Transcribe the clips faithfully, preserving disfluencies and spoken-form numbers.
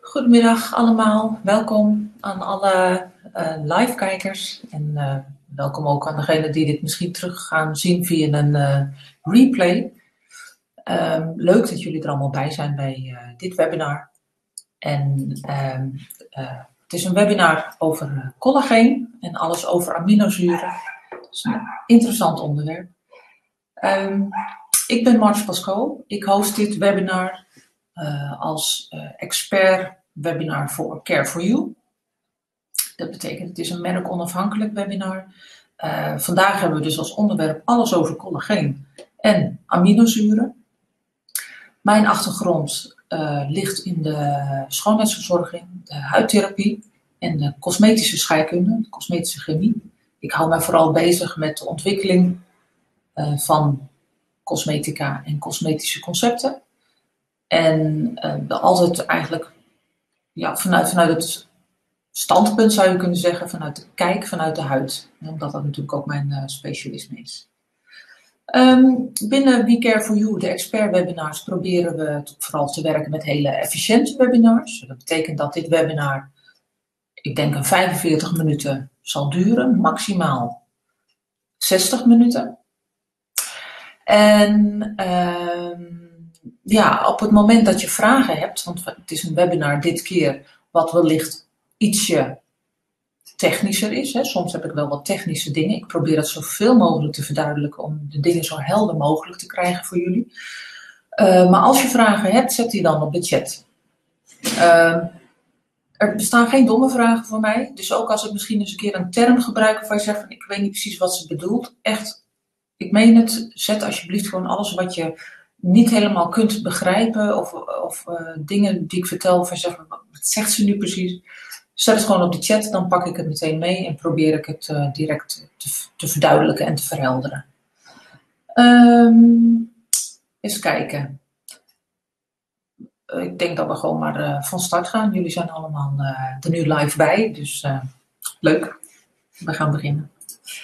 Goedemiddag allemaal, welkom aan alle uh, live-kijkers en uh, welkom ook aan degenen die dit misschien terug gaan zien via een uh, replay. Um, leuk dat jullie er allemaal bij zijn bij uh, dit webinar. En um, uh, het is een webinar over uh, collageen en alles over aminozuren. Dat is een interessant onderwerp. Um, ik ben Marge Pasco, ik host dit webinar uh, als uh, expert webinar voor Care for You. Dat betekent, het is een merkonafhankelijk webinar. Uh, vandaag hebben we dus als onderwerp alles over collageen en aminozuren. Mijn achtergrond uh, ligt in de schoonheidsverzorging, de huidtherapie en de cosmetische scheikunde, de cosmetische chemie. Ik hou mij vooral bezig met de ontwikkeling uh, van cosmetica en cosmetische concepten. En uh, altijd eigenlijk ja, vanuit, vanuit het standpunt zou je kunnen zeggen, vanuit de kijk vanuit de huid. Omdat dat natuurlijk ook mijn uh, specialisme is. Um, binnen We Care for You, de expert webinars, proberen we vooral te werken met hele efficiënte webinars. Dat betekent dat dit webinar, ik denk een vijfenveertig minuten zal duren, maximaal zestig minuten. En um, ja, op het moment dat je vragen hebt, want het is een webinar dit keer wat wellicht ietsje technischer is. Hè. Soms heb ik wel wat technische dingen. Ik probeer dat zoveel mogelijk te verduidelijken om de dingen zo helder mogelijk te krijgen voor jullie. Uh, maar als je vragen hebt, zet die dan op de chat. Uh, er bestaan geen domme vragen voor mij. Dus ook als ik misschien eens een keer een term gebruik waarvan je zegt van ik weet niet precies wat ze bedoelt. Echt, ik meen het, zet alsjeblieft gewoon alles wat je niet helemaal kunt begrijpen of, of uh, dingen die ik vertel van zeggen, wat zegt ze nu precies? Zet het gewoon op de chat, dan pak ik het meteen mee en probeer ik het uh, direct te, te verduidelijken en te verhelderen. Um, eens kijken. Uh, ik denk dat we gewoon maar uh, van start gaan. Jullie zijn allemaal uh, er nu live bij, dus uh, leuk. We gaan beginnen.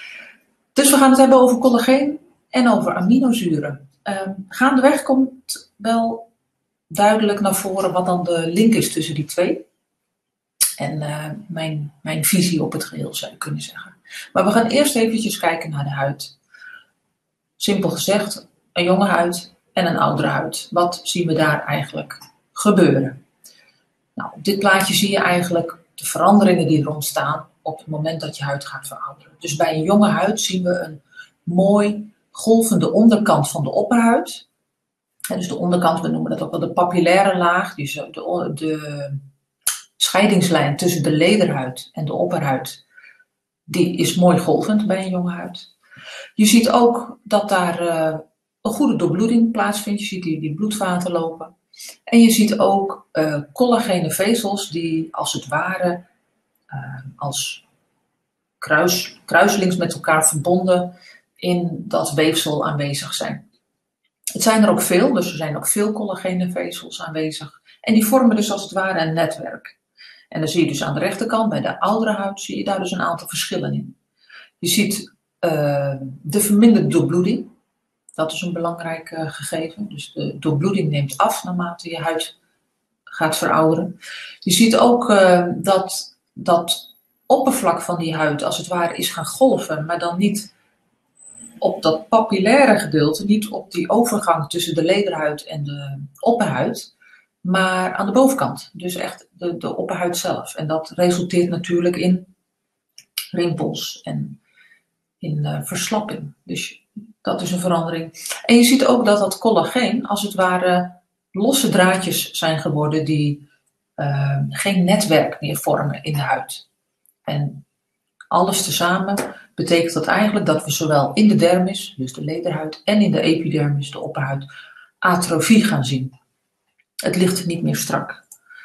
Dus we gaan het hebben over collageen en over aminozuren. Um, gaandeweg komt wel duidelijk naar voren wat dan de link is tussen die twee. En uh, mijn, mijn visie op het geheel zou je kunnen zeggen. Maar we gaan eerst eventjes kijken naar de huid. Simpel gezegd, een jonge huid en een oudere huid. Wat zien we daar eigenlijk gebeuren? Nou, op dit plaatje zie je eigenlijk de veranderingen die er ontstaan op het moment dat je huid gaat verouderen. Dus bij een jonge huid zien we een mooi golvende onderkant van de opperhuid. En dus de onderkant, we noemen dat ook wel de papillaire laag. Dus de, de scheidingslijn tussen de lederhuid en de opperhuid, die is mooi golvend bij een jonge huid. Je ziet ook dat daar uh, een goede doorbloeding plaatsvindt. Je ziet die, die bloedvaten lopen. En je ziet ook uh, collagene vezels die als het ware uh, als kruis, kruiselings met elkaar verbonden in dat weefsel aanwezig zijn. Het zijn er ook veel, dus er zijn ook veel collagene vezels aanwezig. En die vormen dus als het ware een netwerk. En dan zie je dus aan de rechterkant, bij de oudere huid, zie je daar dus een aantal verschillen in. Je ziet uh, de verminderde doorbloeding. Dat is een belangrijk uh, gegeven. Dus de doorbloeding neemt af naarmate je huid gaat verouderen. Je ziet ook uh, dat dat oppervlak van die huid als het ware is gaan golven, maar dan niet op dat papillaire gedeelte, niet op die overgang tussen de lederhuid en de opperhuid, maar aan de bovenkant. Dus echt de, de opperhuid zelf. En dat resulteert natuurlijk in rimpels en in uh, verslapping. Dus dat is een verandering. En je ziet ook dat dat collageen als het ware losse draadjes zijn geworden die uh, geen netwerk meer vormen in de huid. En alles tezamen betekent dat eigenlijk dat we zowel in de dermis, dus de lederhuid, en in de epidermis, de opperhuid, atrofie gaan zien. Het ligt niet meer strak.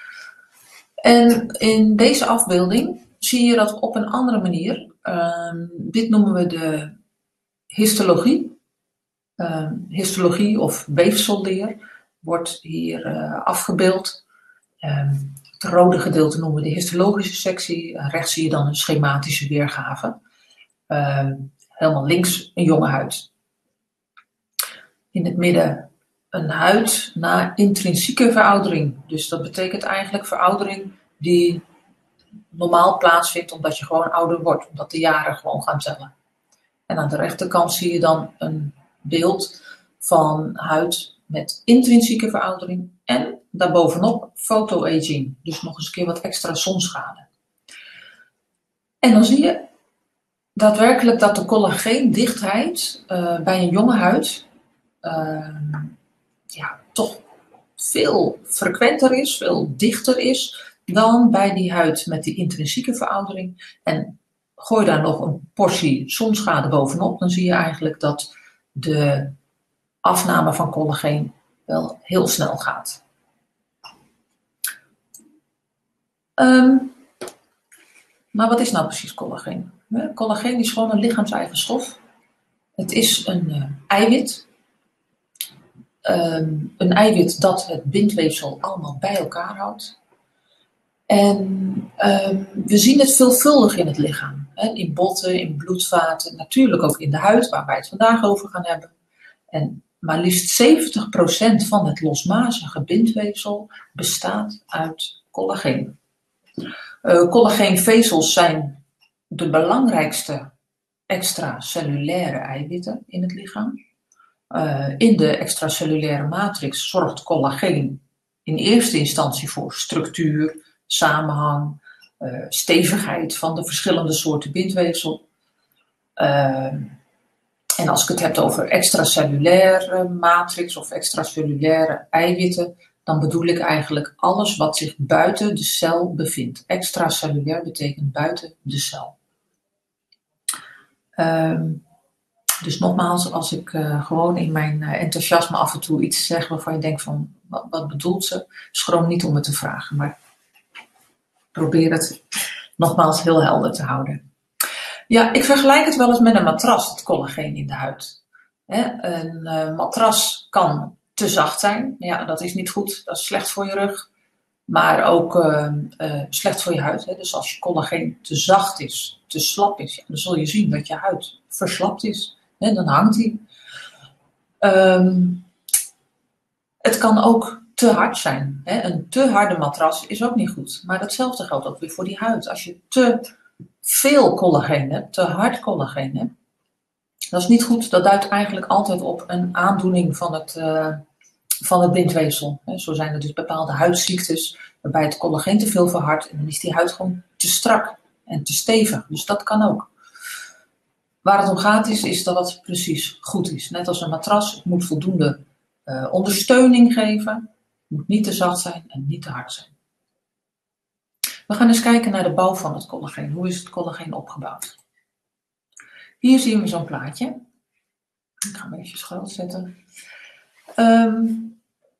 En in deze afbeelding zie je dat op een andere manier. Uh, dit noemen we de histologie. Uh, histologie of weefselleer wordt hier uh, afgebeeld. Uh, het rode gedeelte noemen we de histologische sectie. Uh, rechts zie je dan een schematische weergave. Uh, helemaal links een jonge huid. In het midden een huid na intrinsieke veroudering. Dus dat betekent eigenlijk veroudering die normaal plaatsvindt omdat je gewoon ouder wordt. Omdat de jaren gewoon gaan tellen. En aan de rechterkant zie je dan een beeld van huid met intrinsieke veroudering. En daarbovenop photoaging. Dus nog eens een keer wat extra zonschade. En dan zie je daadwerkelijk dat de collageendichtheid uh, bij een jonge huid uh, ja, toch veel frequenter is, veel dichter is dan bij die huid met die intrinsieke veroudering. En gooi daar nog een portie zonschade bovenop, dan zie je eigenlijk dat de afname van collageen wel heel snel gaat. Um, maar wat is nou precies collageen? Collageen is gewoon een lichaams-eigen stof. Het is een uh, eiwit. Um, een eiwit dat het bindweefsel allemaal bij elkaar houdt. En um, we zien het veelvuldig in het lichaam. Hè? In botten, in bloedvaten, natuurlijk ook in de huid, waar wij het vandaag over gaan hebben. En maar liefst zeventig procent van het losmazige bindweefsel bestaat uit collageen. Uh, collageenvezels zijn de belangrijkste extracellulaire eiwitten in het lichaam. Uh, in de extracellulaire matrix zorgt collageen in eerste instantie voor structuur, samenhang, uh, stevigheid van de verschillende soorten bindweefsel. Uh, en als ik het heb over extracellulaire matrix of extracellulaire eiwitten, dan bedoel ik eigenlijk alles wat zich buiten de cel bevindt. Extracellulair betekent buiten de cel. Um, dus nogmaals, als ik uh, gewoon in mijn uh, enthousiasme af en toe iets zeg waarvan je denkt van, wat, wat bedoelt ze? Schroom niet om het te vragen, maar probeer het nogmaals heel helder te houden. Ja, ik vergelijk het wel eens met een matras, het collageen in de huid. Hè, een uh, matras kan te zacht zijn. Ja, dat is niet goed. Dat is slecht voor je rug. Maar ook uh, uh, slecht voor je huid. Hè. Dus als je collageen te zacht is, te slap is, ja, dan zul je zien dat je huid verslapt is. Hè, dan hangt die. Um, het kan ook te hard zijn. Hè. Een te harde matras is ook niet goed. Maar datzelfde geldt ook weer voor die huid. Als je te veel collageen hebt, te hard collageen hebt, dat is niet goed. Dat duidt eigenlijk altijd op een aandoening van het, uh, van het bindweefsel. He, zo zijn er dus bepaalde huidziektes waarbij het collageen te veel verhardt en dan is die huid gewoon te strak en te stevig. Dus dat kan ook. Waar het om gaat is, is dat het precies goed is. Net als een matras, het moet voldoende uh, ondersteuning geven. Het moet niet te zacht zijn en niet te hard zijn. We gaan eens kijken naar de bouw van het collageen. Hoe is het collageen opgebouwd? Hier zien we zo'n plaatje. Ik ga hem even groot zetten. Um,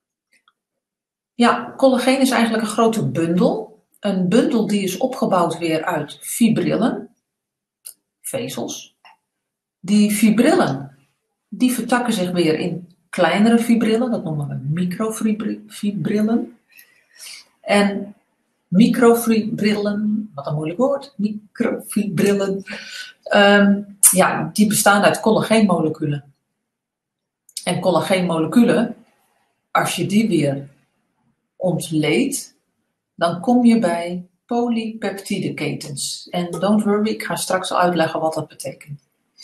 ja, collageen is eigenlijk een grote bundel. Een bundel die is opgebouwd weer uit fibrillen, vezels. Die fibrillen, die vertakken zich weer in kleinere fibrillen. Dat noemen we microfibrillen. En microfibrillen, wat een moeilijk woord, microfibrillen, um, ja, die bestaan uit collageenmoleculen. En collageenmoleculen, als je die weer ontleedt, dan kom je bij polypeptideketens. En don't worry, ik ga straks uitleggen wat dat betekent.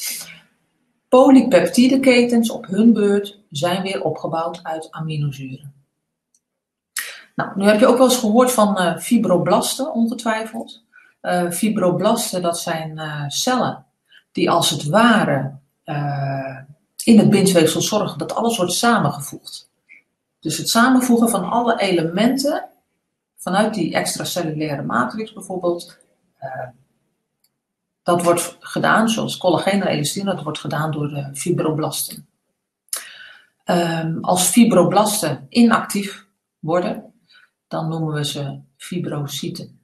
Polypeptideketens op hun beurt zijn weer opgebouwd uit aminozuren. Nou, nu heb je ook wel eens gehoord van uh, fibroblasten, ongetwijfeld. Uh, fibroblasten, dat zijn uh, cellen die als het ware uh, in het bindweefsel zorgen dat alles wordt samengevoegd. Dus het samenvoegen van alle elementen vanuit die extracellulaire matrix bijvoorbeeld, uh, dat wordt gedaan, zoals collageen en elastine, dat wordt gedaan door de fibroblasten. Um, als fibroblasten inactief worden, dan noemen we ze fibrocyten.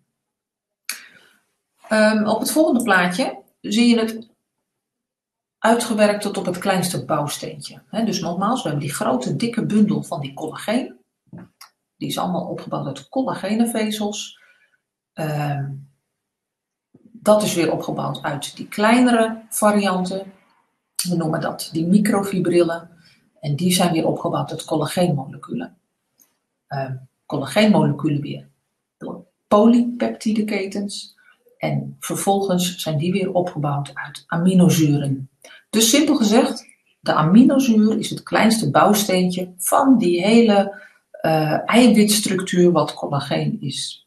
Um, op het volgende plaatje zie je het uitgewerkt tot op het kleinste bouwsteentje. He, dus nogmaals, we hebben die grote dikke bundel van die collageen. Die is allemaal opgebouwd uit collagenenvezels. Um, dat is weer opgebouwd uit die kleinere varianten. We noemen dat die microfibrillen. En die zijn weer opgebouwd uit collageenmoleculen. Uh, collageenmoleculen weer door polypeptideketens. En vervolgens zijn die weer opgebouwd uit aminozuren. Dus simpel gezegd, de aminozuur is het kleinste bouwsteentje van die hele uh, eiwitstructuur wat collageen is.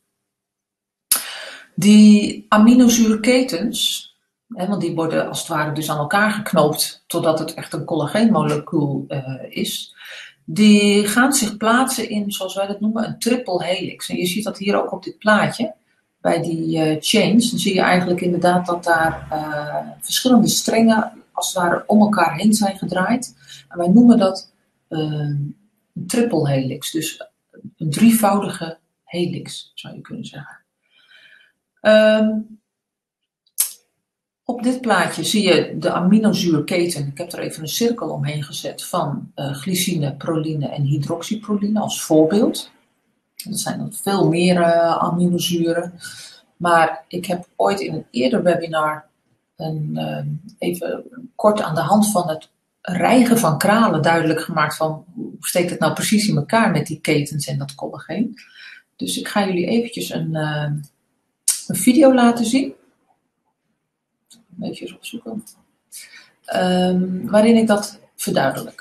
Die aminozuurketens, hè, want die worden als het ware dus aan elkaar geknoopt totdat het echt een collageenmolecuul uh, is, die gaan zich plaatsen in, zoals wij dat noemen, een triple helix. En je ziet dat hier ook op dit plaatje. Bij die uh, chains, dan zie je eigenlijk inderdaad dat daar uh, verschillende strengen als het ware om elkaar heen zijn gedraaid. En wij noemen dat uh, een triple helix, dus een drievoudige helix zou je kunnen zeggen. Um, op dit plaatje zie je de aminozuurketen, ik heb er even een cirkel omheen gezet, van uh, glycine, proline en hydroxyproline als voorbeeld. Er zijn nog veel meer uh, aminozuren. Maar ik heb ooit in een eerder webinar een, uh, even kort aan de hand van het rijgen van kralen duidelijk gemaakt van hoe steekt het nou precies in elkaar met die ketens en dat collageen. Dus ik ga jullie eventjes een, uh, een video laten zien. Even opzoeken. Um, waarin ik dat verduidelijk.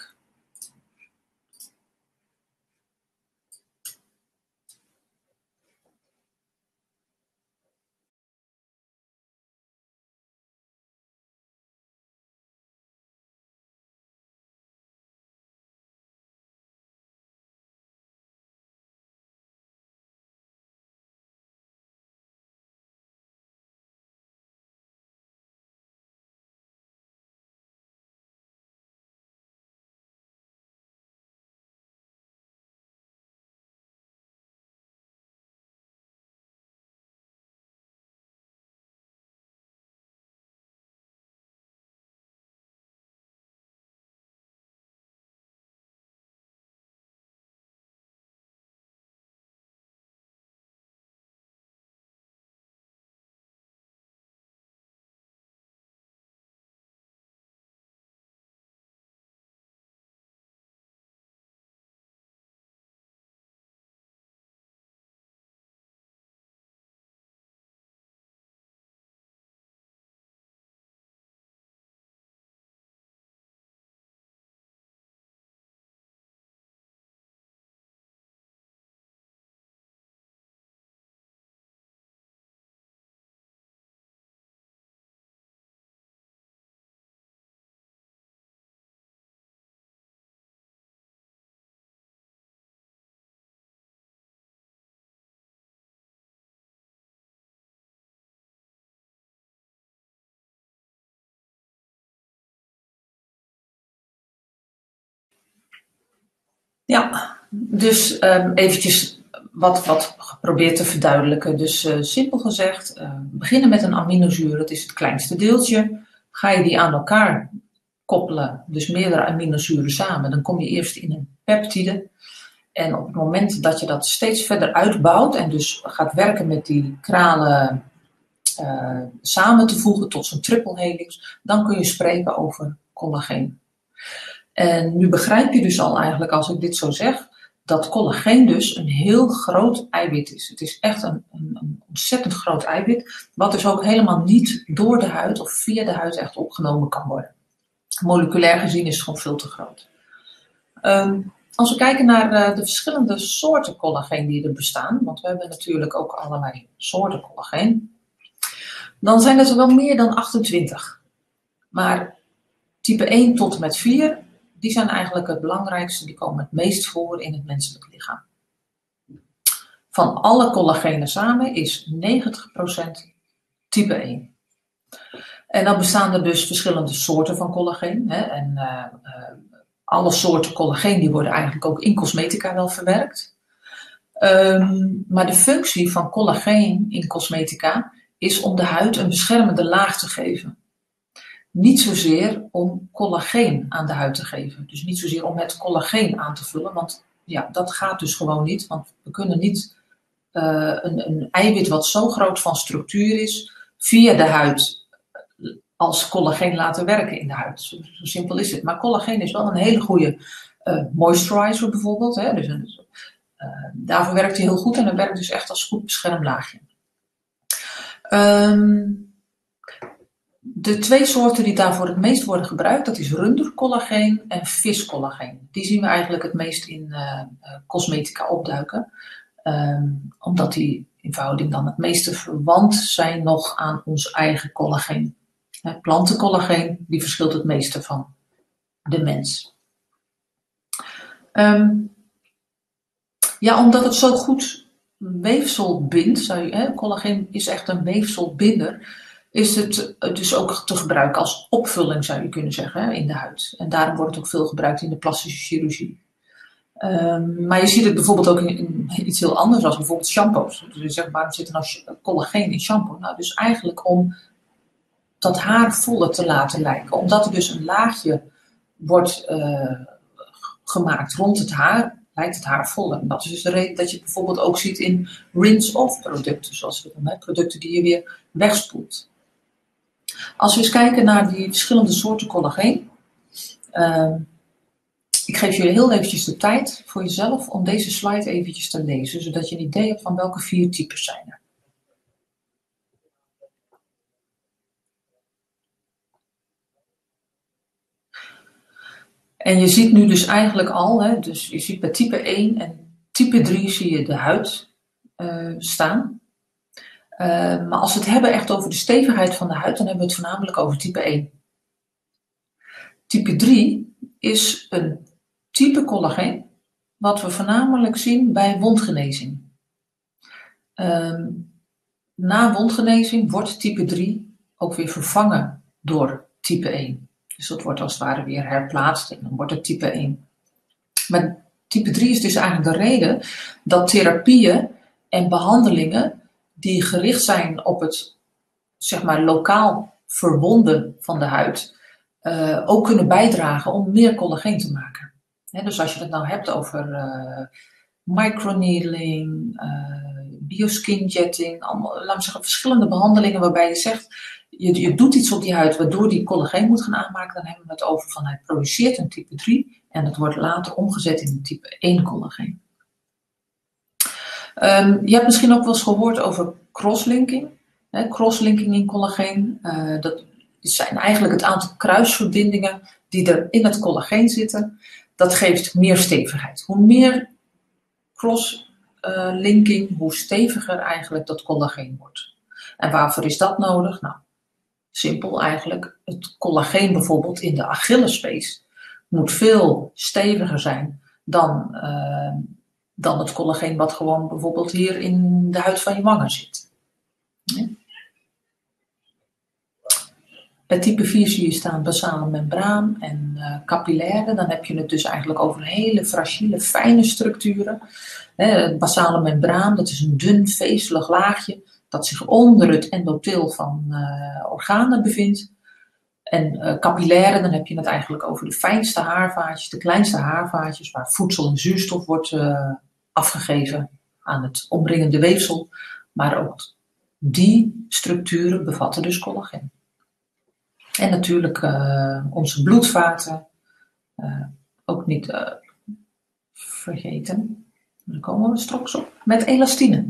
Ja, dus um, eventjes wat, wat geprobeerd te verduidelijken. Dus uh, simpel gezegd, uh, beginnen met een aminozuur, dat is het kleinste deeltje. Ga je die aan elkaar koppelen, dus meerdere aminozuren samen, dan kom je eerst in een peptide. En op het moment dat je dat steeds verder uitbouwt en dus gaat werken met die kralen uh, samen te voegen tot zo'n triple helix, dan kun je spreken over collageen. En nu begrijp je dus al eigenlijk, als ik dit zo zeg, dat collageen dus een heel groot eiwit is. Het is echt een, een, een ontzettend groot eiwit, wat dus ook helemaal niet door de huid of via de huid echt opgenomen kan worden. Moleculair gezien is het gewoon veel te groot. Um, als we kijken naar uh, de verschillende soorten collageen die er bestaan, want we hebben natuurlijk ook allerlei soorten collageen, dan zijn het er wel meer dan achtentwintig. Maar type één tot en met vier, die zijn eigenlijk het belangrijkste, die komen het meest voor in het menselijk lichaam. Van alle collagenen samen is negentig procent type één. En dan bestaan er dus verschillende soorten van collageen. Hè, en uh, uh, alle soorten collageen die worden eigenlijk ook in cosmetica wel verwerkt. Um, maar de functie van collageen in cosmetica is om de huid een beschermende laag te geven. Niet zozeer om collageen aan de huid te geven. Dus niet zozeer om het collageen aan te vullen. Want ja, dat gaat dus gewoon niet. Want we kunnen niet uh, een, een eiwit wat zo groot van structuur is, via de huid als collageen laten werken in de huid. Zo, zo simpel is het. Maar collageen is wel een hele goede uh, moisturizer bijvoorbeeld. Hè? Dus een, uh, daarvoor werkt hij heel goed en hij werkt dus echt als goed beschermlaagje. Um, de twee soorten die daarvoor het meest worden gebruikt, dat is rundercollageen en viscollageen. Die zien we eigenlijk het meest in uh, uh, cosmetica opduiken. Um, omdat die in verhouding dan het meeste verwant zijn nog aan ons eigen collageen. Plantencollageen, die verschilt het meeste van de mens. Um, ja, omdat het zo goed weefsel bindt, zou je, hè, collageen is echt een weefselbinder, is het dus ook te gebruiken als opvulling, zou je kunnen zeggen, hè, in de huid. En daarom wordt het ook veel gebruikt in de plastische chirurgie. Um, maar je ziet het bijvoorbeeld ook in, in iets heel anders, als bijvoorbeeld shampoos. Dus je zegt, waarom zit er nou collageen in shampoo? Nou, dus eigenlijk om dat haar voller te laten lijken. Omdat er dus een laagje wordt uh, gemaakt rond het haar, lijkt het haar voller. En dat is dus de reden dat je het bijvoorbeeld ook ziet in rinse-off producten, zoals we doen, hè? Producten die je weer wegspoelt. Als we eens kijken naar die verschillende soorten collageen. Uh, ik geef jullie heel eventjes de tijd voor jezelf om deze slide eventjes te lezen, zodat je een idee hebt van welke vier types zijn er. En je ziet nu dus eigenlijk al, hè, dus je ziet bij type één en type drie zie je de huid uh, staan. Uh, maar als we het hebben echt over de stevigheid van de huid, dan hebben we het voornamelijk over type één. Type drie is een type collageen wat we voornamelijk zien bij wondgenezing. Uh, na wondgenezing wordt type drie ook weer vervangen door type één. Dus dat wordt als het ware weer herplaatst en dan wordt het type één. Maar type drie is dus eigenlijk de reden dat therapieën en behandelingen die gericht zijn op het, zeg maar, lokaal verwonden van de huid, uh, ook kunnen bijdragen om meer collageen te maken. He, dus als je het nou hebt over uh, microneedling, uh, bioskinjetting, allemaal, laten we zeggen, verschillende behandelingen waarbij je zegt, Je, je doet iets op die huid waardoor die collageen moet gaan aanmaken, dan hebben we het over van hij produceert een type drie en het wordt later omgezet in een type één collageen. Um, je hebt misschien ook wel eens gehoord over crosslinking. Hè, crosslinking in collageen, uh, dat zijn eigenlijk het aantal kruisverbindingen die er in het collageen zitten. Dat geeft meer stevigheid. Hoe meer crosslinking, uh, hoe steviger eigenlijk dat collageen wordt. En waarvoor is dat nodig? Nou, simpel eigenlijk, het collageen bijvoorbeeld in de Achillespees moet veel steviger zijn dan, uh, dan het collageen wat gewoon bijvoorbeeld hier in de huid van je wangen zit. Ja. Bij type vier zie je staan basale membraan en uh, capillaire. Dan heb je het dus eigenlijk over hele fragiele, fijne structuren. Hè, het basale membraan, dat is een dun, vezelig laagje dat zich onder het endotheel van uh, organen bevindt. En uh, capillaire, dan heb je het eigenlijk over de fijnste haarvaatjes, de kleinste haarvaatjes, waar voedsel en zuurstof wordt uh, afgegeven aan het omringende weefsel. Maar ook die structuren bevatten dus collageen. En natuurlijk uh, onze bloedvaten, uh, ook niet uh, vergeten. Daar komen we straks op. Met elastine.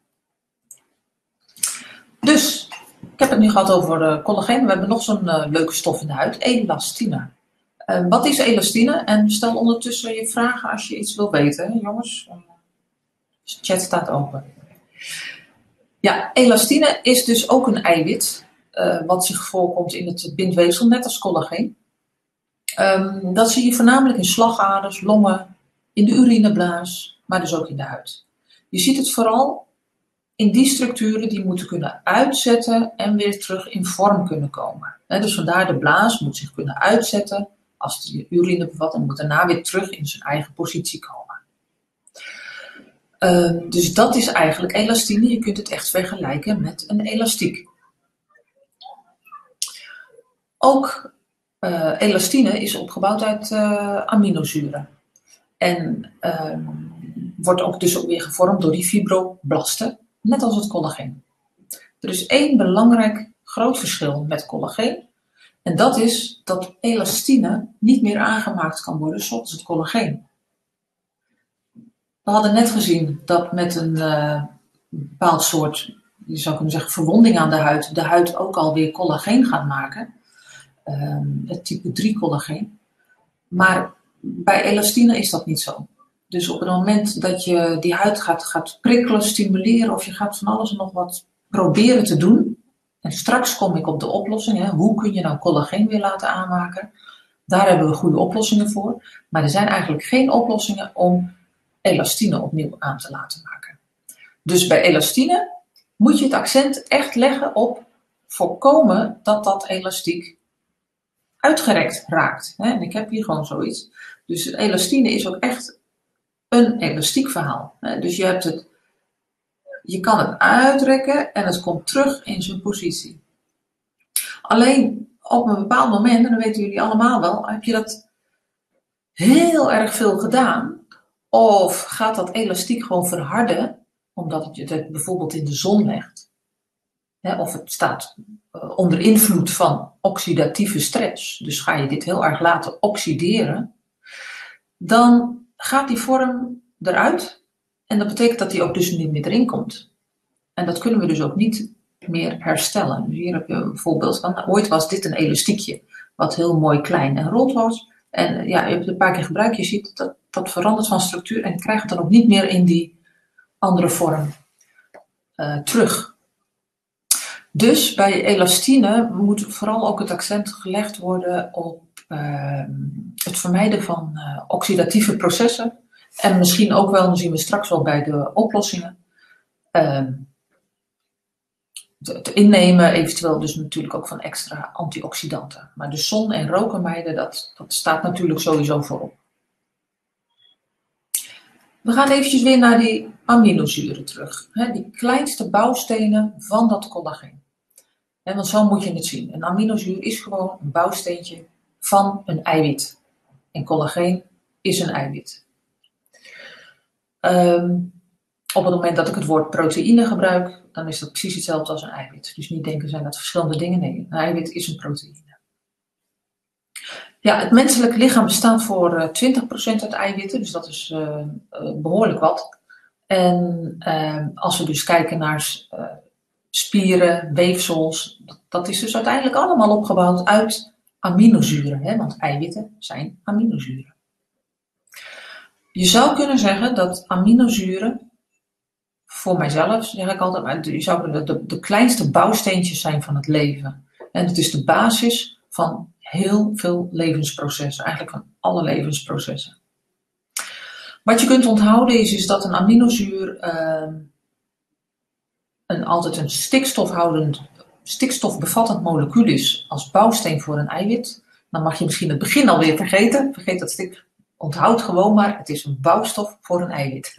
Dus, ik heb het nu gehad over uh, collageen. We hebben nog zo'n uh, leuke stof in de huid, elastine. Uh, wat is elastine? En stel ondertussen je vragen als je iets wil weten, hè, jongens. Uh, de chat staat open. Ja, elastine is dus ook een eiwit. Uh, wat zich voorkomt in het bindweefsel, net als collageen. Um, dat zie je voornamelijk in slagaders, longen, in de urineblaas, maar dus ook in de huid. Je ziet het vooral in die structuren die moeten kunnen uitzetten en weer terug in vorm kunnen komen. He, dus vandaar de blaas moet zich kunnen uitzetten als die urine bevat en moet daarna weer terug in zijn eigen positie komen. Um, dus dat is eigenlijk elastine. Je kunt het echt vergelijken met een elastiek. Ook uh, elastine is opgebouwd uit uh, aminozuren. En uh, wordt ook dus ook weer gevormd door die fibroblasten, net als het collageen. Er is één belangrijk groot verschil met collageen. En dat is dat elastine niet meer aangemaakt kan worden zoals het collageen. We hadden net gezien dat met een uh, bepaald soort, je zou kunnen zeggen, verwonding aan de huid, de huid ook alweer collageen gaat maken. Um, het type drie collageen. Maar bij elastine is dat niet zo. Dus op het moment dat je die huid gaat, gaat prikkelen, stimuleren of je gaat van alles en nog wat proberen te doen. En straks kom ik op de oplossing. Hè. Hoe kun je nou collageen weer laten aanmaken? Daar hebben we goede oplossingen voor. Maar er zijn eigenlijk geen oplossingen om elastine opnieuw aan te laten maken. Dus bij elastine moet je het accent echt leggen op voorkomen dat dat elastiek uitgerekt raakt. Hè. En ik heb hier gewoon zoiets. Dus elastine is ook echt een elastiek verhaal. Hè. Dus je hebt het, je kan het uitrekken en het komt terug in zijn positie. Alleen op een bepaald moment, en dat weten jullie allemaal wel, heb je dat heel erg veel gedaan. Of gaat dat elastiek gewoon verharden, omdat je het bijvoorbeeld in de zon legt. Hè, of het staat uh, onder invloed van oxidatieve stress. Dus ga je dit heel erg laten oxideren. Dan gaat die vorm eruit. En dat betekent dat die ook dus niet meer erin komt. En dat kunnen we dus ook niet meer herstellen. Dus hier heb je een voorbeeld van. Nou, ooit was dit een elastiekje. Wat heel mooi klein en rond was. En ja, je hebt het een paar keer gebruikt. Je ziet dat dat verandert van structuur. En je krijgt het dan ook niet meer in die andere vorm uh, terug. Dus bij elastine moet vooral ook het accent gelegd worden op uh, het vermijden van uh, oxidatieve processen. En misschien ook wel, dan zien we straks wel bij de oplossingen, uh, het innemen eventueel dus natuurlijk ook van extra antioxidanten. Maar de zon en roken mijden, dat, dat staat natuurlijk sowieso voorop. We gaan eventjes weer naar die aminozuren terug. Hè, die kleinste bouwstenen van dat collageen. Hè, want zo moet je het zien. Een aminozuur is gewoon een bouwsteentje van een eiwit. En collageen is een eiwit. Um, op het moment dat ik het woord proteïne gebruik, dan is dat precies hetzelfde als een eiwit. Dus niet denken, zijn dat verschillende dingen? Nee, een eiwit is een proteïne. Ja, het menselijk lichaam bestaat voor uh, twintig procent uit eiwitten, dus dat is uh, uh, behoorlijk wat. En uh, als we dus kijken naar uh, spieren, weefsels, dat, dat is dus uiteindelijk allemaal opgebouwd uit aminozuren, hè, want eiwitten zijn aminozuren. Je zou kunnen zeggen dat aminozuren, voor mijzelf zeg ik altijd, maar je zou de, de, de kleinste bouwsteentjes zijn van het leven. En het is de basis van heel veel levensprocessen, eigenlijk van alle levensprocessen. Wat je kunt onthouden is, is dat een aminozuur uh, een, altijd een stikstofhoudend, stikstofbevattend molecuul is als bouwsteen voor een eiwit. Dan mag je misschien het begin alweer vergeten. Vergeet dat stik. Onthoud gewoon maar, het is een bouwstof voor een eiwit.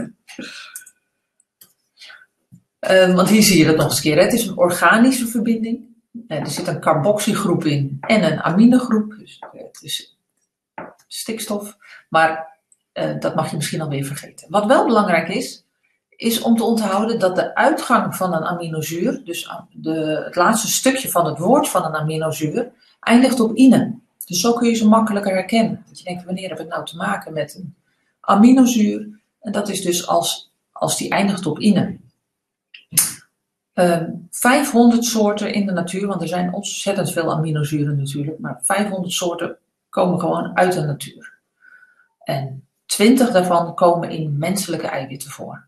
uh, want hier zie je dat nog eens keer. Hè. Het is een organische verbinding. Uh, er zit een carboxygroep in en een aminogroep. Dus uh, het is stikstof. Maar uh, dat mag je misschien alweer vergeten. Wat wel belangrijk is, is om te onthouden dat de uitgang van een aminozuur, dus de, het laatste stukje van het woord van een aminozuur, eindigt op ine. Dus zo kun je ze makkelijker herkennen. Dat je denkt, wanneer heb ik nou te maken met een aminozuur? En dat is dus als, als die eindigt op ine. Uh, vijfhonderd soorten in de natuur, want er zijn ontzettend veel aminozuren natuurlijk, maar vijfhonderd soorten komen gewoon uit de natuur. En twintig daarvan komen in menselijke eiwitten voor.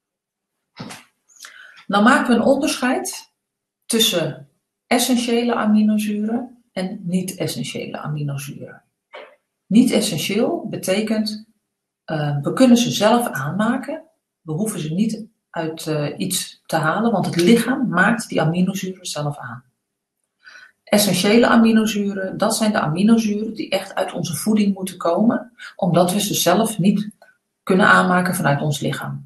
Nou maken we een onderscheid tussen essentiële aminozuren en niet-essentiële aminozuren. Niet-essentieel betekent, uh, we kunnen ze zelf aanmaken. We hoeven ze niet uit uh, iets te halen, want het lichaam maakt die aminozuren zelf aan. Essentiële aminozuren, dat zijn de aminozuren die echt uit onze voeding moeten komen, omdat we ze zelf niet kunnen aanmaken vanuit ons lichaam.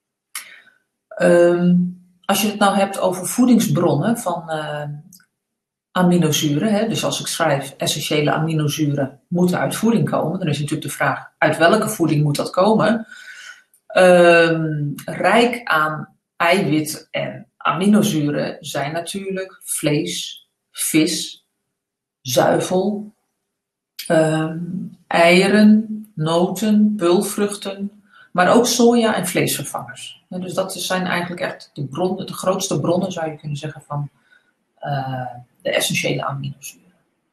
Um, als je het nou hebt over voedingsbronnen van uh, aminozuren, hè, dus als ik schrijf essentiële aminozuren moeten uit voeding komen, dan is natuurlijk de vraag, uit welke voeding moet dat komen? Um, rijk aan eiwit en aminozuren zijn natuurlijk vlees, vis, zuivel, um, eieren, noten, peulvruchten, maar ook soja en vleesvervangers. Ja, dus dat zijn eigenlijk echt de, bron, de grootste bronnen, zou je kunnen zeggen, van uh, de essentiële aminozuren.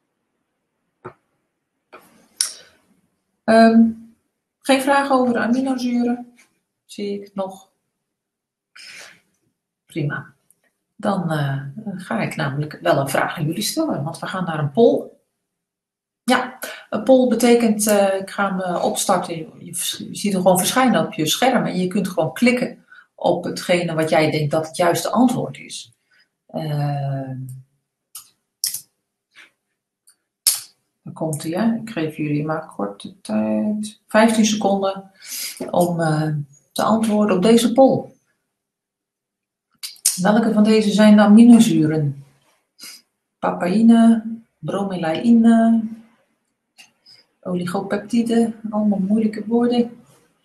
Um, geen vragen over de aminozuren? Zie ik nog? Prima. Dan uh, ga ik namelijk wel een vraag aan jullie stellen, want we gaan naar een poll. Ja, een poll betekent, uh, ik ga hem uh, opstarten, je, je ziet er gewoon verschijnen op je scherm en je kunt gewoon klikken op hetgene wat jij denkt dat het juiste antwoord is. Uh, dan komt hij, hè? Ik geef jullie maar korte tijd, vijftien seconden om uh, te antwoorden op deze poll. Welke van deze zijn de aminozuren? Papaïne, bromelaïne, oligopeptide, allemaal moeilijke woorden. Oké,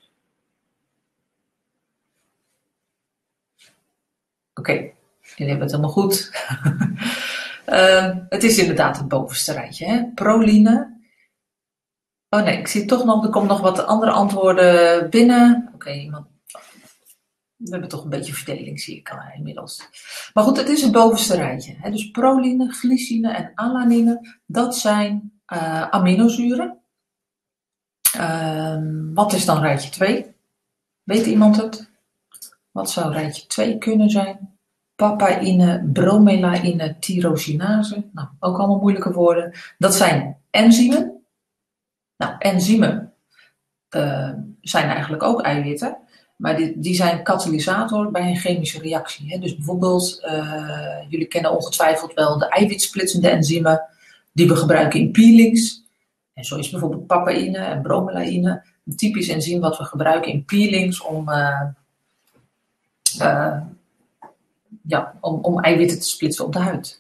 okay, jullie hebben het helemaal goed. uh, het is inderdaad het bovenste rijtje, hè? Proline. Oh nee, ik zie toch nog, er komen nog wat andere antwoorden binnen. Oké, okay, iemand. We hebben toch een beetje verdeling, zie ik al inmiddels. Maar goed, het is het bovenste rijtje. Hè? Dus proline, glycine en alanine, dat zijn uh, aminozuren. Uh, wat is dan rijtje twee? Weet iemand het? Wat zou rijtje twee kunnen zijn? Papaïne, bromelaïne, tyrosinase. Nou, ook allemaal moeilijke woorden. Dat zijn enzymen. Nou, enzymen uh, zijn eigenlijk ook eiwitten. Maar die, die zijn katalysator bij een chemische reactie. Hè? Dus bijvoorbeeld, uh, jullie kennen ongetwijfeld wel de eiwitsplitsende enzymen die we gebruiken in peelings. En zo is bijvoorbeeld papaïne en bromelaïne een typisch enzym wat we gebruiken in peelings om, uh, uh, ja, om, om eiwitten te splitsen op de huid.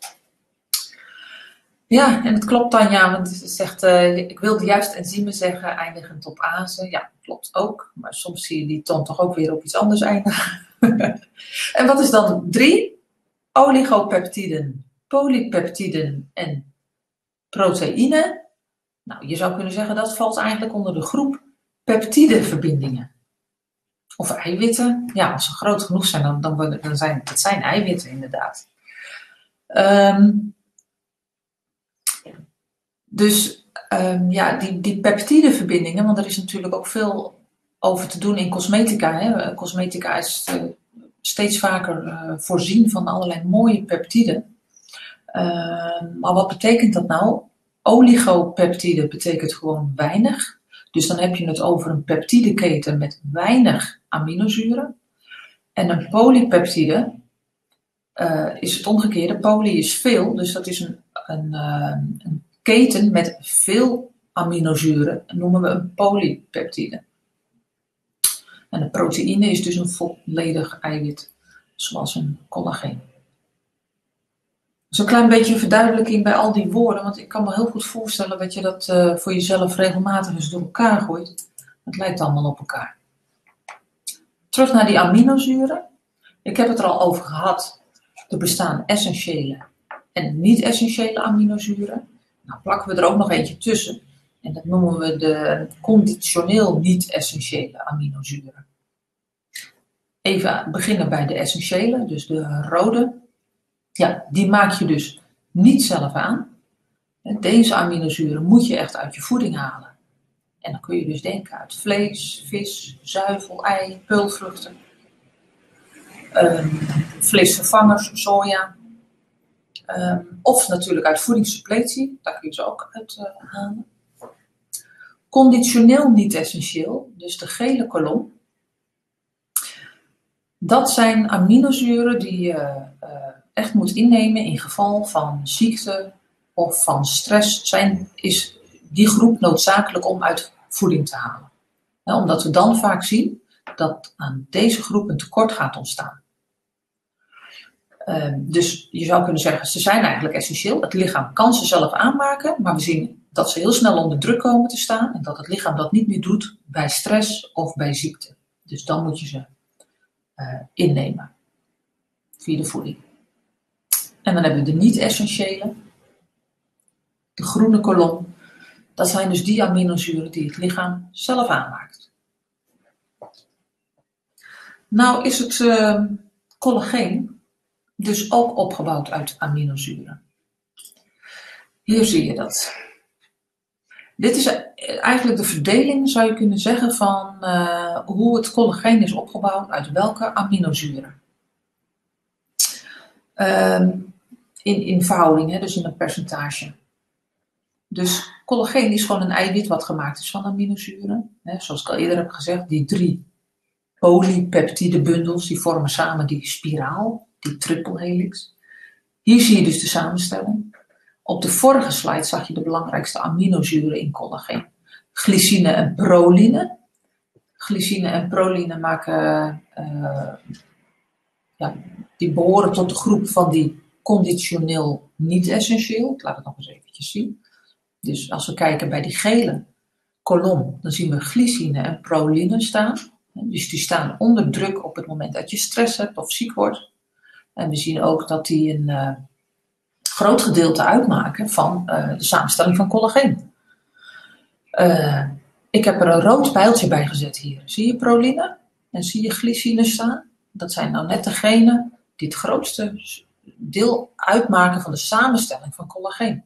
Ja, en het klopt Tanja, want het zegt, uh, ik wil de juiste enzymen zeggen, eindigend op aze. Ja, klopt ook, maar soms zie je die toon toch ook weer op iets anders eindigen. En wat is dan drie? Oligopeptiden, polypeptiden en proteïne. Nou, je zou kunnen zeggen dat valt eigenlijk onder de groep peptideverbindingen. Of eiwitten. Ja, als ze groot genoeg zijn, dan, dan, dan zijn het zijn eiwitten inderdaad. Um, dus um, ja, die, die peptideverbindingen, want er is natuurlijk ook veel over te doen in cosmetica. Hè. Cosmetica is uh, steeds vaker uh, voorzien van allerlei mooie peptiden. Uh, maar wat betekent dat nou? Oligopeptide betekent gewoon weinig. Dus dan heb je het over een peptideketen met weinig aminozuren. En een polypeptide uh, is het omgekeerde. Poly is veel, dus dat is een, een, uh, een keten met veel aminozuren. Dat noemen we een polypeptide. En de proteïne is dus een volledig eiwit, zoals een collageen. Dus een klein beetje verduidelijking bij al die woorden, want ik kan me heel goed voorstellen dat je dat uh, voor jezelf regelmatig eens door elkaar gooit. Het lijkt allemaal op elkaar. Terug naar die aminozuren. Ik heb het er al over gehad. Er bestaan essentiële en niet-essentiële aminozuren. Nou plakken we er ook nog eentje tussen. En dat noemen we de conditioneel niet-essentiële aminozuren. Even beginnen bij de essentiële, dus de rode. Ja, die maak je dus niet zelf aan. Deze aminozuren moet je echt uit je voeding halen. En dan kun je dus denken uit vlees, vis, zuivel, ei, peulvruchten. Um, vleesvervangers, soja. Um, of natuurlijk uit voedingssuppletie, daar kun je ze ook uit uh, halen. Conditioneel niet essentieel, dus de gele kolom. Dat zijn aminozuren die je uh, echt moet innemen in geval van ziekte of van stress. Zijn, is die groep noodzakelijk om uit voeding te halen. Ja, omdat we dan vaak zien dat aan deze groep een tekort gaat ontstaan. Uh, dus je zou kunnen zeggen, ze zijn eigenlijk essentieel. Het lichaam kan ze zelf aanmaken, maar we zien dat ze heel snel onder druk komen te staan en dat het lichaam dat niet meer doet bij stress of bij ziekte. Dus dan moet je ze uh, innemen via de voeding. En dan hebben we de niet-essentiële. de groene kolom, dat zijn dus die aminozuren die het lichaam zelf aanmaakt. Nou is het uh, collageen dus ook opgebouwd uit aminozuren. Hier zie je dat. Dit is eigenlijk de verdeling, zou je kunnen zeggen, van uh, hoe het collageen is opgebouwd uit welke aminozuren. Uh, in, in verhouding, hè, dus in een percentage. Dus collageen is gewoon een eiwit wat gemaakt is van aminozuren. Hè, zoals ik al eerder heb gezegd, die drie polypeptidebundels die vormen samen die spiraal, die triple helix. Hier zie je dus de samenstelling. Op de vorige slide zag je de belangrijkste aminozuren in collageen. Glycine en proline. Glycine en proline maken, uh, ja, die behoren tot de groep van die conditioneel niet essentieel. Ik laat het nog eens eventjes zien. Dus als we kijken bij die gele kolom, dan zien we glycine en proline staan. Dus die staan onder druk op het moment dat je stress hebt of ziek wordt. En we zien ook dat die een uh, groot gedeelte uitmaken van uh, de samenstelling van collageen. Uh, ik heb er een rood pijltje bij gezet hier. Zie je proline en zie je glycine staan? Dat zijn nou net degenen die het grootste deel uitmaken van de samenstelling van collageen.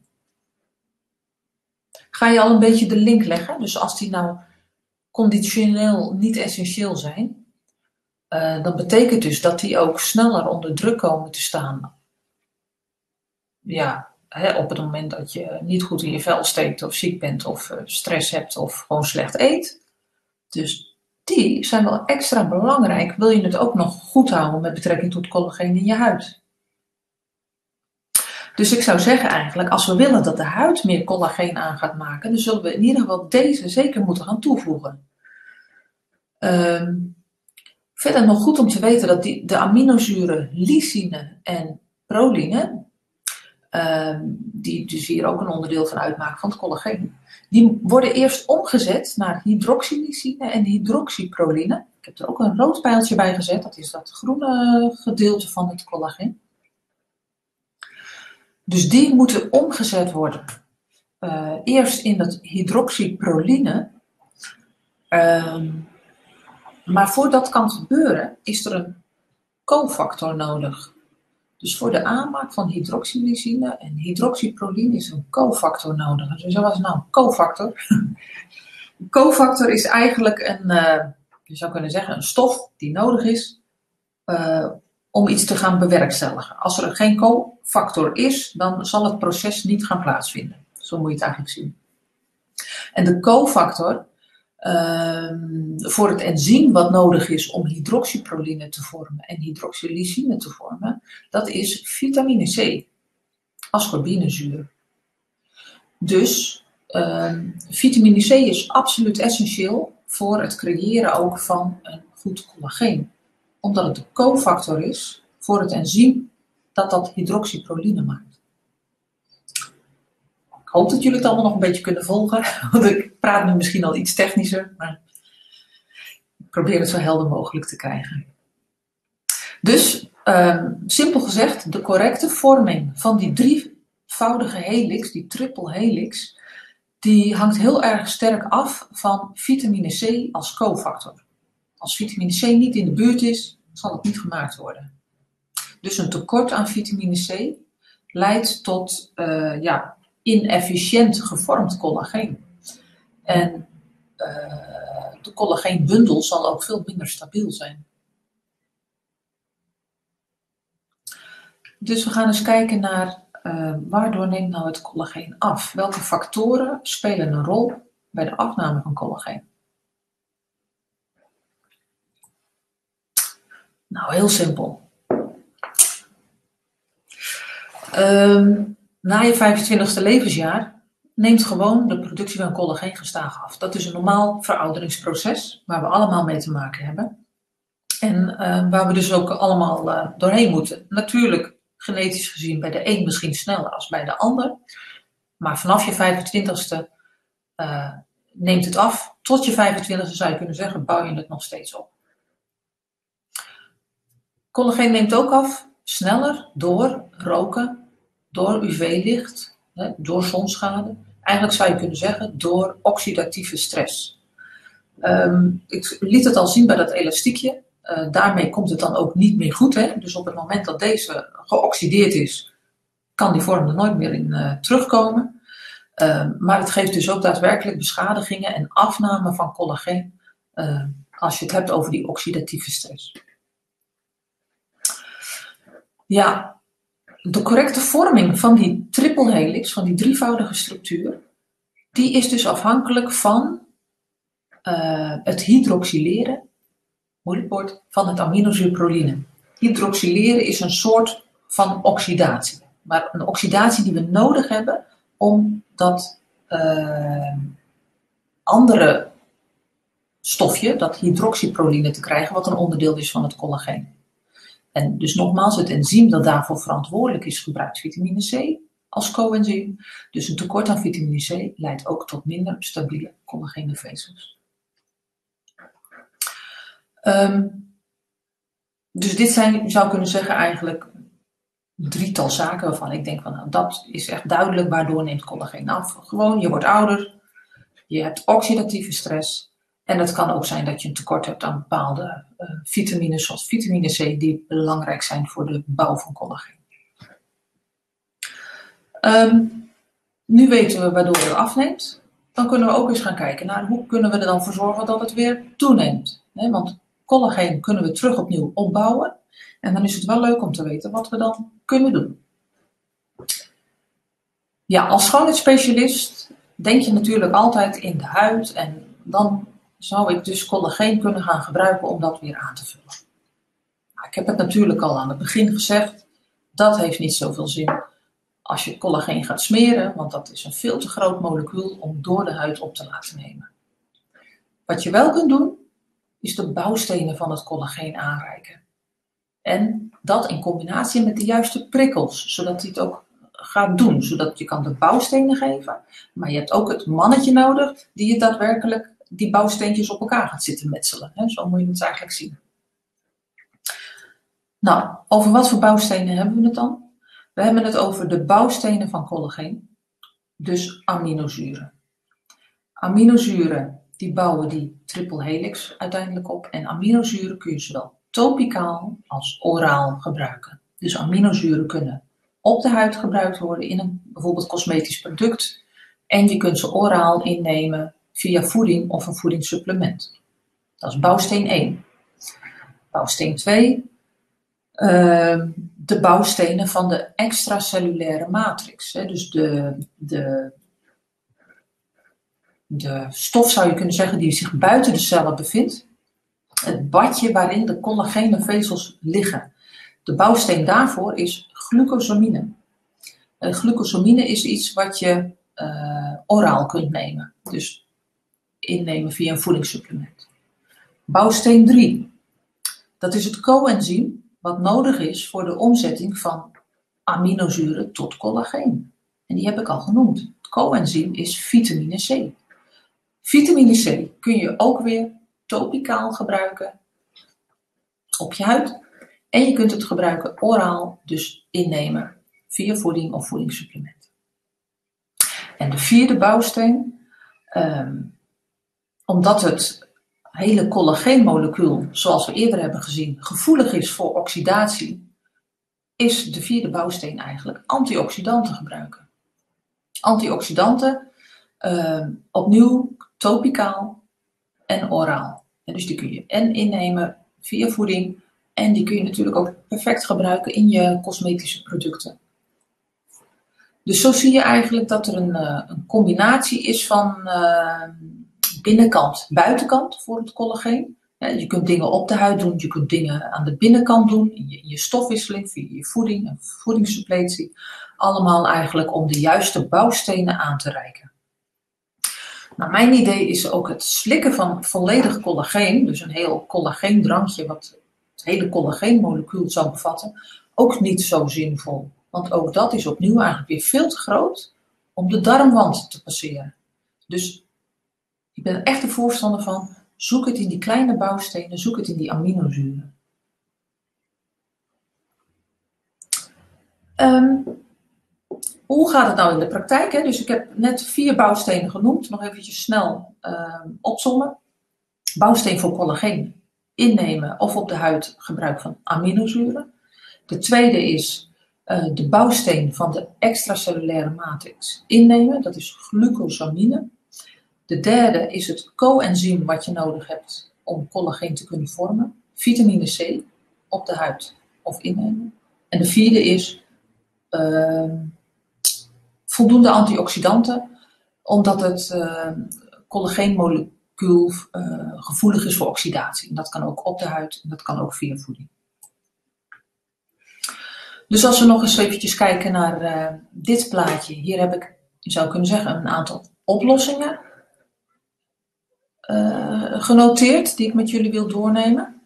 Ga je al een beetje de link leggen? Dus als die nou conditioneel niet essentieel zijn, uh, dan betekent dus dat die ook sneller onder druk komen te staan. Ja, hè, op het moment dat je niet goed in je vel steekt of ziek bent of uh, stress hebt of gewoon slecht eet. Dus die zijn wel extra belangrijk. Wil je het ook nog goed houden met betrekking tot collageen in je huid? Dus ik zou zeggen eigenlijk, als we willen dat de huid meer collageen aan gaat maken, dan zullen we in ieder geval deze zeker moeten gaan toevoegen. Um, verder nog goed om te weten dat die, de aminozuren lysine en proline, um, die dus hier ook een onderdeel van uitmaken van het collageen, die worden eerst omgezet naar hydroxylysine en hydroxyproline. Ik heb er ook een rood pijltje bij gezet, dat is dat groene gedeelte van het collageen. Dus die moeten omgezet worden. Uh, eerst in dat hydroxyproline. Um, maar voordat dat kan gebeuren, is er een cofactor nodig. Dus voor de aanmaak van hydroxylysine en hydroxyproline is een cofactor nodig. Dus wat is nou een cofactor? Een cofactor is eigenlijk een, uh, je zou kunnen zeggen, een stof die nodig is uh, om iets te gaan bewerkstelligen. Als er geen cofactor is, dan zal het proces niet gaan plaatsvinden. Zo moet je het eigenlijk zien. En de cofactor, uh, voor het enzym wat nodig is om hydroxyproline te vormen en hydroxylysine te vormen, dat is vitamine C, ascorbinezuur. Dus uh, vitamine C is absoluut essentieel voor het creëren ook van een goed collageen. Omdat het de cofactor is voor het enzym dat dat hydroxyproline maakt. Ik hoop dat jullie het allemaal nog een beetje kunnen volgen. Want ik praat nu misschien al iets technischer. Maar ik probeer het zo helder mogelijk te krijgen. Dus, um, simpel gezegd, de correcte vorming van die drievoudige helix, die triple helix, die hangt heel erg sterk af van vitamine C als cofactor. Als vitamine C niet in de buurt is, zal het niet gemaakt worden. Dus een tekort aan vitamine C leidt tot uh, ja, inefficiënt gevormd collageen. En uh, de collageenbundel zal ook veel minder stabiel zijn. Dus we gaan eens kijken naar uh, waardoor neemt nou het collageen af? Welke factoren spelen een rol bij de afname van collageen? Nou, heel simpel. Um, na je vijfentwintigste levensjaar neemt gewoon de productie van collageen gestaag af. Dat is een normaal verouderingsproces waar we allemaal mee te maken hebben. En uh, waar we dus ook allemaal uh, doorheen moeten. Natuurlijk, genetisch gezien, bij de een misschien sneller als bij de ander. Maar vanaf je vijfentwintigste uh, neemt het af. Tot je vijfentwintigste zou je kunnen zeggen, bouw je het nog steeds op. Collageen neemt ook af, sneller door roken, door U V-licht hè, door zonschade. Eigenlijk zou je kunnen zeggen door oxidatieve stress. Um, ik liet het al zien bij dat elastiekje. Uh, daarmee komt het dan ook niet meer goed. Hè? Dus op het moment dat deze geoxideerd is, kan die vorm er nooit meer in uh, terugkomen. Uh, maar het geeft dus ook daadwerkelijk beschadigingen en afname van collageen uh, als je het hebt over die oxidatieve stress. Ja, de correcte vorming van die triple helix, van die drievoudige structuur, die is dus afhankelijk van uh, het hydroxyleren, moeilijk woord, van het aminozuur proline. Hydroxyleren is een soort van oxidatie, maar een oxidatie die we nodig hebben om dat uh, andere stofje, dat hydroxyproline, te krijgen, wat een onderdeel is van het collageen. En dus nogmaals, het enzym dat daarvoor verantwoordelijk is, gebruikt vitamine C als coenzym. Dus een tekort aan vitamine C leidt ook tot minder stabiele collagene vezels. Um, dus dit zijn, je zou kunnen zeggen, eigenlijk drietal zaken waarvan ik denk van, nou, dat is echt duidelijk, waardoor neemt collageen af. Gewoon, je wordt ouder, je hebt oxidatieve stress. En het kan ook zijn dat je een tekort hebt aan bepaalde uh, vitamines, zoals vitamine C, die belangrijk zijn voor de bouw van collageen. Um, nu weten we waardoor het afneemt. Dan kunnen we ook eens gaan kijken naar hoe kunnen we er dan voor zorgen dat het weer toeneemt. He, want collageen kunnen we terug opnieuw opbouwen. En dan is het wel leuk om te weten wat we dan kunnen doen. Ja, als schoonheidsspecialist denk je natuurlijk altijd in de huid en dan zou ik dus collageen kunnen gaan gebruiken om dat weer aan te vullen. Nou, ik heb het natuurlijk al aan het begin gezegd, dat heeft niet zoveel zin als je collageen gaat smeren, want dat is een veel te groot molecuul om door de huid op te laten nemen. Wat je wel kunt doen, is de bouwstenen van het collageen aanreiken. En dat in combinatie met de juiste prikkels, zodat hij het ook gaat doen. Zodat je kan de bouwstenen geven, maar je hebt ook het mannetje nodig die je daadwerkelijk die bouwsteentjes op elkaar gaat zitten metselen. He, zo moet je het eigenlijk zien. Nou, over wat voor bouwstenen hebben we het dan? We hebben het over de bouwstenen van collageen, dus aminozuren. Aminozuren die bouwen die triple helix uiteindelijk op en aminozuren kun je zowel topicaal als oraal gebruiken. Dus aminozuren kunnen op de huid gebruikt worden in een bijvoorbeeld cosmetisch product en je kunt ze oraal innemen via voeding of een voedingssupplement. Dat is bouwsteen één. Bouwsteen twee. Uh, de bouwstenen van de extracellulaire matrix. Hè? Dus de, de, de stof zou je kunnen zeggen die zich buiten de cellen bevindt. Het badje waarin de collagene vezels liggen. De bouwsteen daarvoor is glucosamine. Uh, glucosamine is iets wat je uh, oraal kunt nemen. Dus innemen via een voedingssupplement. Bouwsteen drie. Dat is het coenzym wat nodig is voor de omzetting van aminozuren tot collageen. En die heb ik al genoemd. Het coenzym is vitamine C. Vitamine C kun je ook weer topicaal gebruiken op je huid. En je kunt het gebruiken oraal, dus innemen via voeding of voedingssupplement. En de vierde bouwsteen, um, omdat het hele collageenmolecuul, zoals we eerder hebben gezien, gevoelig is voor oxidatie, is de vierde bouwsteen eigenlijk antioxidanten gebruiken. Antioxidanten, uh, opnieuw topicaal en oraal. En dus die kun je en innemen via voeding en die kun je natuurlijk ook perfect gebruiken in je cosmetische producten. Dus zo zie je eigenlijk dat er een, uh, een combinatie is van uh, binnenkant, buitenkant voor het collageen. Ja, je kunt dingen op de huid doen, je kunt dingen aan de binnenkant doen, in je, in je stofwisseling, via je voeding en voedingssuppletie. Allemaal eigenlijk om de juiste bouwstenen aan te reiken. Nou, mijn idee is ook het slikken van volledig collageen, dus een heel collageendrankje wat het hele collageenmolecuul zou bevatten, ook niet zo zinvol. Want ook dat is opnieuw eigenlijk weer veel te groot om de darmwand te passeren. Dus ik ben er echt een voorstander van, zoek het in die kleine bouwstenen, zoek het in die aminozuren. Um, Hoe gaat het nou in de praktijk? Hè? Dus ik heb net vier bouwstenen genoemd. Nog eventjes snel uh, opzommen. Bouwsteen voor collageen. Innemen of op de huid gebruik van aminozuren. De tweede is uh, de bouwsteen van de extracellulaire matrix innemen. Dat is glucosamine. De derde is het coenzym wat je nodig hebt om collageen te kunnen vormen. Vitamine C op de huid of innemen. En de vierde is uh, voldoende antioxidanten, omdat het uh, collageenmolecuul uh, gevoelig is voor oxidatie. En dat kan ook op de huid en dat kan ook via voeding. Dus als we nog eens eventjes kijken naar uh, dit plaatje. Hier heb ik, je zou kunnen zeggen, een aantal oplossingen uh, genoteerd die ik met jullie wil doornemen.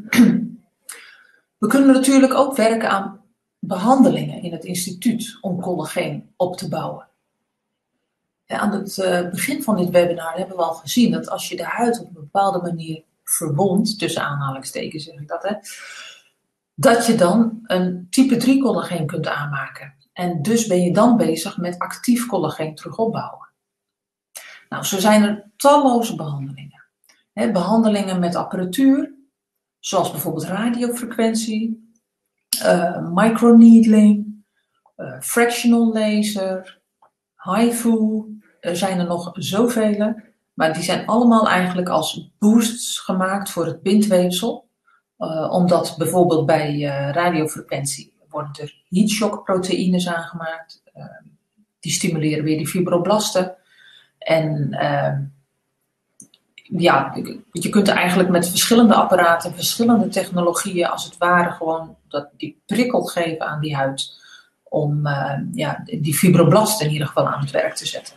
We kunnen natuurlijk ook werken aan behandelingen in het instituut om collageen op te bouwen. Ja, aan het uh, begin van dit webinar hebben we al gezien dat als je de huid op een bepaalde manier verbondt, tussen aanhalingstekens zeg ik dat, hè, dat je dan een type drie collageen kunt aanmaken. En dus ben je dan bezig met actief collageen terug opbouwen. Nou, zo zijn er talloze behandelingen. Hè, behandelingen met apparatuur, zoals bijvoorbeeld radiofrequentie, uh, microneedling, uh, fractional laser, H I F U. Er zijn er nog zoveel, maar die zijn allemaal eigenlijk als boosts gemaakt voor het bindweefsel. Uh, omdat bijvoorbeeld bij uh, radiofrequentie worden er heatshock proteïnes aangemaakt. Uh, die stimuleren weer die fibroblasten. En uh, ja, je kunt eigenlijk met verschillende apparaten, verschillende technologieën als het ware gewoon dat, die prikkel geven aan die huid. Om uh, ja, die fibroblasten in ieder geval aan het werk te zetten.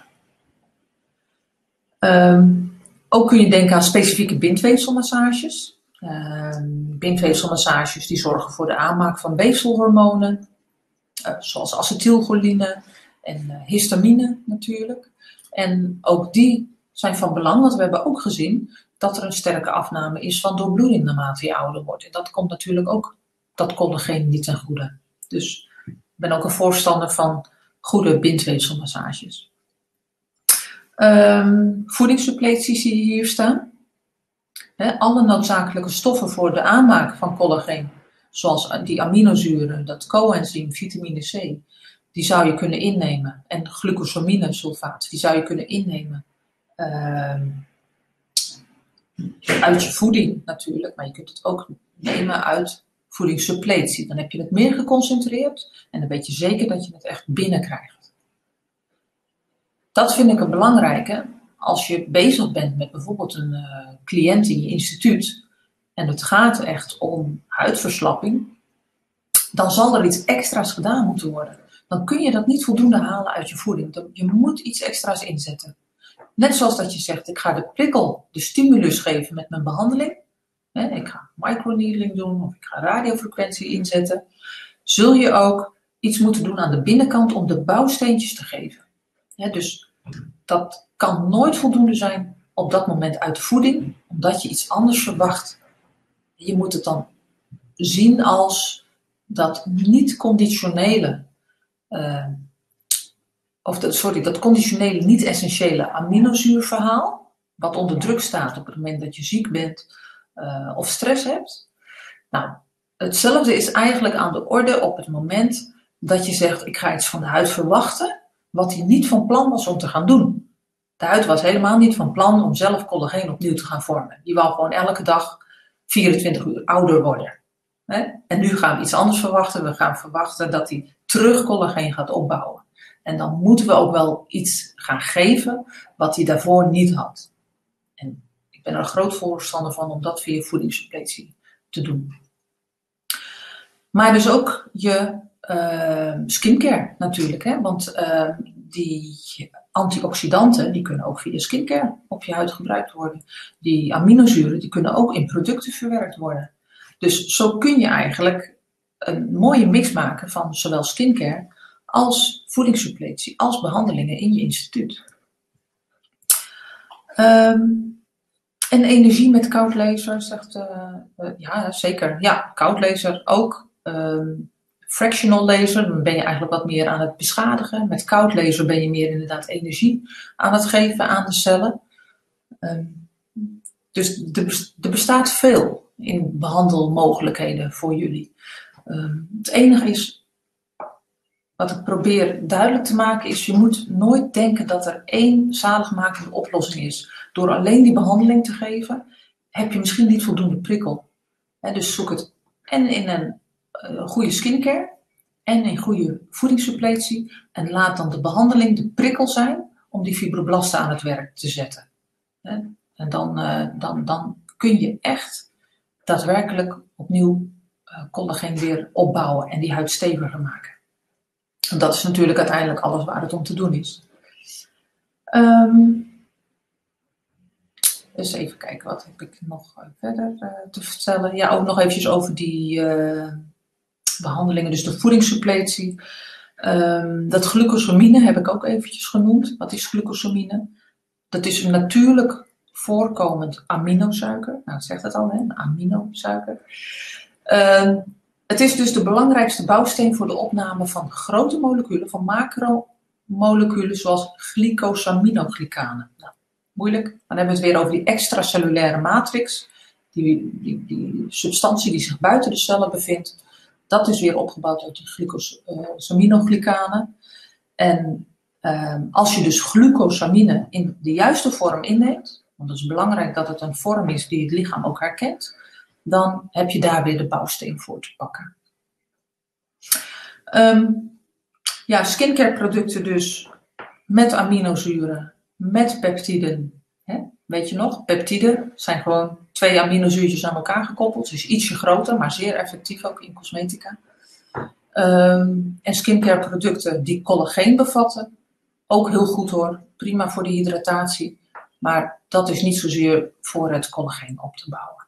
Um, ook kun je denken aan specifieke bindweefselmassages. Uh, bindweefselmassages die zorgen voor de aanmaak van weefselhormonen. Uh, zoals acetylcholine en uh, histamine natuurlijk. En ook die zijn van belang, want we hebben ook gezien dat er een sterke afname is van doorbloeding naarmate je ouder wordt. En dat komt natuurlijk ook dat collageen niet ten goede. Dus ik ben ook een voorstander van goede bindweefselmassages. Um, voedingssuppleties zie je hier staan. He, alle noodzakelijke stoffen voor de aanmaak van collageen, zoals die aminozuren, dat coenzym, vitamine C, die zou je kunnen innemen. En glucosamine-sulfaat, die zou je kunnen innemen uh, uit je voeding natuurlijk, maar je kunt het ook nemen uit voedingssuppletie. Dan heb je het meer geconcentreerd en dan weet je zeker dat je het echt binnenkrijgt. Dat vind ik een belangrijke. Als je bezig bent met bijvoorbeeld een uh, cliënt in je instituut en het gaat echt om huidverslapping, dan zal er iets extra's gedaan moeten worden. Dan kun je dat niet voldoende halen uit je voeding. Je moet iets extra's inzetten. Net zoals dat je zegt, ik ga de prikkel, de stimulus geven met mijn behandeling. Hè, ik ga microneedling doen of ik ga radiofrequentie inzetten. Zul je ook iets moeten doen aan de binnenkant om de bouwsteentjes te geven. Hè, dus dat kan nooit voldoende zijn op dat moment uit de voeding, omdat je iets anders verwacht. Je moet het dan zien als dat niet-conditionele, uh, of dat, sorry, dat conditionele niet-essentiële aminozuurverhaal, wat onder druk staat op het moment dat je ziek bent uh, of stress hebt. Nou, hetzelfde is eigenlijk aan de orde op het moment dat je zegt, ik ga iets van de huid verwachten, wat hij niet van plan was om te gaan doen. De huid was helemaal niet van plan om zelf collageen opnieuw te gaan vormen. Die wou gewoon elke dag vierentwintig uur ouder worden. En nu gaan we iets anders verwachten. We gaan verwachten dat hij terug collageen gaat opbouwen. En dan moeten we ook wel iets gaan geven wat hij daarvoor niet had. En ik ben er een groot voorstander van om dat via voedingssuppletie te doen. Maar dus ook je uh, skincare natuurlijk. Hè? Want uh, die antioxidanten die kunnen ook via skincare op je huid gebruikt worden. Die aminozuren die kunnen ook in producten verwerkt worden. Dus zo kun je eigenlijk een mooie mix maken van zowel skincare als voedingssuppletie als behandelingen in je instituut. Um, en energie met koudlaser, zegt uh, uh, ja zeker. Ja, koudlaser ook. Um, fractional laser, dan ben je eigenlijk wat meer aan het beschadigen. Met koud laser ben je meer inderdaad energie aan het geven aan de cellen. Um, dus er, er bestaat veel in behandelmogelijkheden voor jullie. Um, het enige is, wat ik probeer duidelijk te maken, is je moet nooit denken dat er één zaligmakende oplossing is. Door alleen die behandeling te geven, heb je misschien niet voldoende prikkel. He, dus zoek het en in een uh, goede skincare en in goede voedingssuppletie. En laat dan de behandeling de prikkel zijn om die fibroblasten aan het werk te zetten. He, en dan, uh, dan, dan kun je echt daadwerkelijk opnieuw uh, collageen weer opbouwen en die huid steviger maken. En dat is natuurlijk uiteindelijk alles waar het om te doen is. Um, dus even kijken, wat heb ik nog verder uh, te vertellen? Ja, ook nog eventjes over die uh, behandelingen, dus de voedingssuppletie. Um, dat glucosamine heb ik ook eventjes genoemd. Wat is glucosamine? Dat is een natuurlijk voorkomend aminosuiker. Nou, het zegt het al, hè? Een aminosuiker. Um, Het is dus de belangrijkste bouwsteen voor de opname van grote moleculen, van macromoleculen zoals glycosaminoglycanen. Nou, moeilijk. Dan hebben we het weer over die extracellulaire matrix, die, die, die substantie die zich buiten de cellen bevindt. Dat is weer opgebouwd uit die glycosaminoglycanen. En uh, als je dus glucosamine in de juiste vorm inneemt, want het is belangrijk dat het een vorm is die het lichaam ook herkent, dan heb je daar weer de bouwsteen voor te pakken. Um, ja, skincare producten dus met aminozuren, met peptiden. Hè? Weet je nog, peptiden zijn gewoon twee aminozuurtjes aan elkaar gekoppeld. Dus ietsje groter, maar zeer effectief ook in cosmetica. Um, en skincare producten die collageen bevatten. Ook heel goed hoor, prima voor de hydratatie. Maar dat is niet zozeer voor het collageen op te bouwen.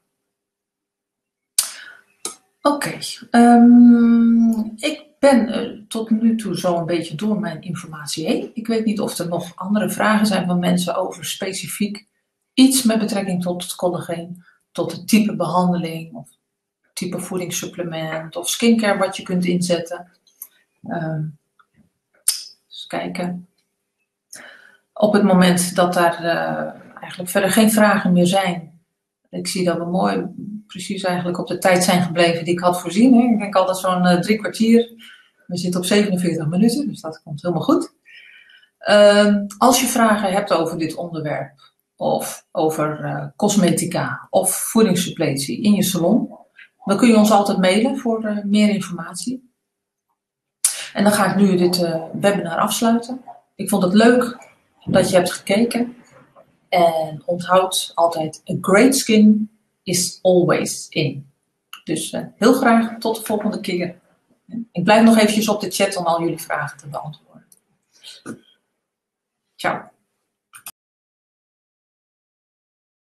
Oké, okay. um, ik ben uh, tot nu toe zo een beetje door mijn informatie heen. Ik weet niet of er nog andere vragen zijn van mensen over specifiek iets met betrekking tot het collageen, tot het type behandeling of type voedingssupplement of skincare wat je kunt inzetten. Um, eens kijken. Op het moment dat daar uh, eigenlijk verder geen vragen meer zijn, ik zie dat we mooi precies eigenlijk op de tijd zijn gebleven die ik had voorzien. Hè. Ik denk altijd zo'n uh, drie kwartier. We zitten op zevenenveertig minuten, dus dat komt helemaal goed. Uh, als je vragen hebt over dit onderwerp, of over uh, cosmetica of voedingssuppletie in je salon, dan kun je ons altijd mailen voor uh, meer informatie. En dan ga ik nu dit uh, webinar afsluiten. Ik vond het leuk dat je hebt gekeken. En onthoud altijd, a great skin is always in. Dus uh, heel graag tot de volgende keer. Ik blijf nog eventjes op de chat om al jullie vragen te beantwoorden.